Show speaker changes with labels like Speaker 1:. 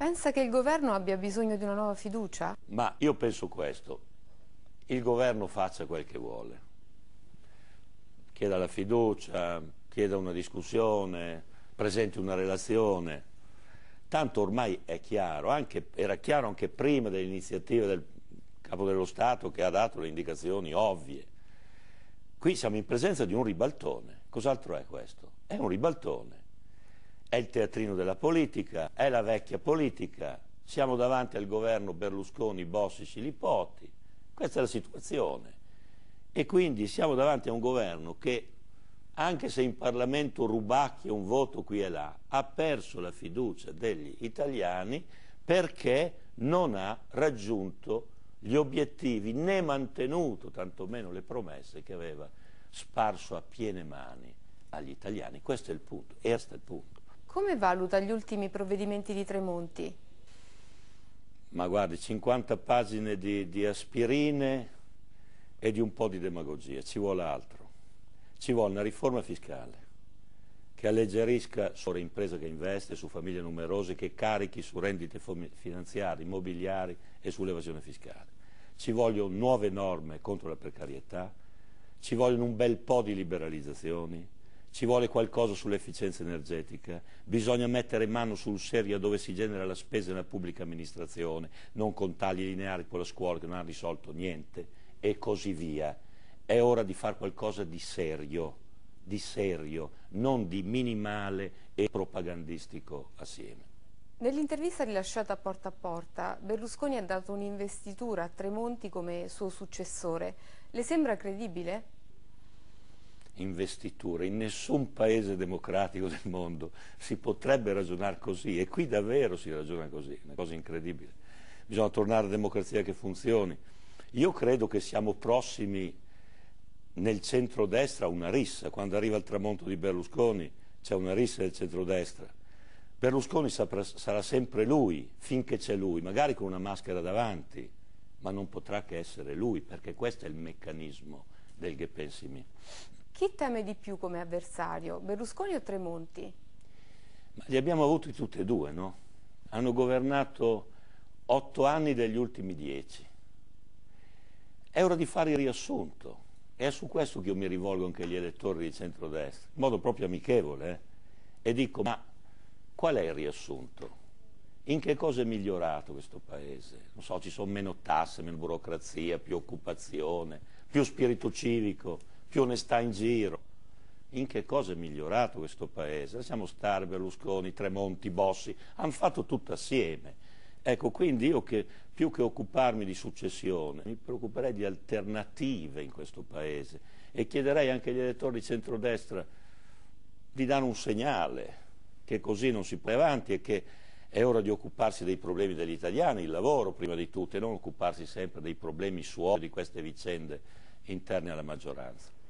Speaker 1: Pensa che il governo abbia bisogno di una nuova fiducia?
Speaker 2: Ma io penso questo: il governo faccia quel che vuole, chieda la fiducia, chieda una discussione, presenti una relazione, tanto ormai è chiaro, era chiaro anche prima delle iniziative del Capo dello Stato, che ha dato le indicazioni ovvie. Qui siamo in presenza di un ribaltone. Cos'altro è questo? È un ribaltone. È il teatrino della politica, è la vecchia politica, siamo davanti al governo Berlusconi, Bossi, Scilipoti, questa è la situazione. E quindi siamo davanti a un governo che, anche se in Parlamento rubacchia un voto qui e là, ha perso la fiducia degli italiani perché non ha raggiunto gli obiettivi né mantenuto tantomeno le promesse che aveva sparso a piene mani agli italiani. Questo è il punto, questo è il punto.
Speaker 1: Come valuta gli ultimi provvedimenti di Tremonti?
Speaker 2: Ma guardi, 50 pagine di aspirine e di un po' di demagogia, ci vuole altro. Ci vuole una riforma fiscale che alleggerisca sulle imprese che investe, su famiglie numerose, che carichi su rendite finanziarie, immobiliari e sull'evasione fiscale. Ci vogliono nuove norme contro la precarietà, ci vogliono un bel po' di liberalizzazioni, ci vuole qualcosa sull'efficienza energetica, bisogna mettere mano sul serio dove si genera la spesa nella pubblica amministrazione, non con tagli lineari con la scuola che non ha risolto niente, e così via. È ora di fare qualcosa di serio, non di minimale e propagandistico assieme.
Speaker 1: Nell'intervista rilasciata a Porta, Berlusconi ha dato un'investitura a Tremonti come suo successore. Le sembra credibile?
Speaker 2: Investiture, in nessun paese democratico del mondo si potrebbe ragionare così, e qui davvero si ragiona così, una cosa incredibile. Bisogna tornare a democrazia che funzioni. Io credo che siamo prossimi nel centrodestra a una rissa. Quando arriva il tramonto di Berlusconi c'è una rissa nel centrodestra. Berlusconi sarà sempre lui, finché c'è lui, magari con una maschera davanti, ma non potrà che essere lui, perché questo è il meccanismo del che pensi me.
Speaker 1: Chi teme di più come avversario, Berlusconi o Tremonti?
Speaker 2: Ma li abbiamo avuti tutti e due, no? Hanno governato 8 anni degli ultimi 10. È ora di fare il riassunto. È su questo che io mi rivolgo anche agli elettori di centrodestra, in modo proprio amichevole, e dico: ma qual è il riassunto? In che cosa è migliorato questo Paese? Non so, ci sono meno tasse, meno burocrazia, più occupazione, più spirito civico, più onestà in giro. In che cosa è migliorato questo Paese? Lasciamo stare Berlusconi, Tremonti, Bossi, hanno fatto tutto assieme. Ecco, quindi io più che occuparmi di successione, mi preoccuperei di alternative in questo Paese e chiederei anche agli elettori di centrodestra di dare un segnale che così non si va avanti e che è ora di occuparsi dei problemi degli italiani, il lavoro prima di tutto, e non occuparsi sempre dei problemi suoi, di queste vicende interne alla maggioranza.